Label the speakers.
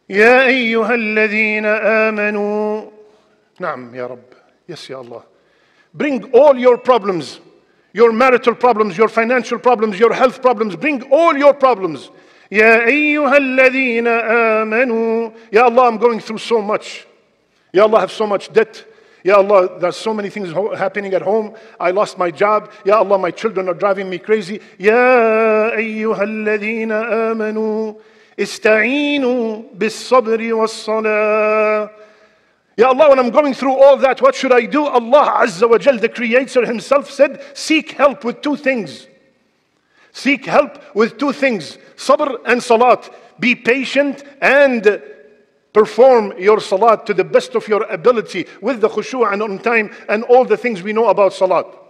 Speaker 1: يا أيها الذين آمنوا. نعم يا رب. Yes يا الله. Bring all your problems, your marital problems, your financial problems, your health problems. Bring all your problems. يا أيها الذين آمنوا. Ya Allah, I'm going through so much. Ya Allah, I have so much debt. Ya Allah, there's so many things happening at home. I lost my job. Ya Allah, my children are driving me crazy. يا أيها الذين آمنوا استعينوا بالصبر والصلاة. Ya Allah, when I'm going through all that, what should I do? Allah Azza wa Jal, the Creator Himself said, seek help with two things. Seek help with two things. Sabr and salat. Be patient and perform your salat to the best of your ability with the khushu' and on time and all the things we know about salat.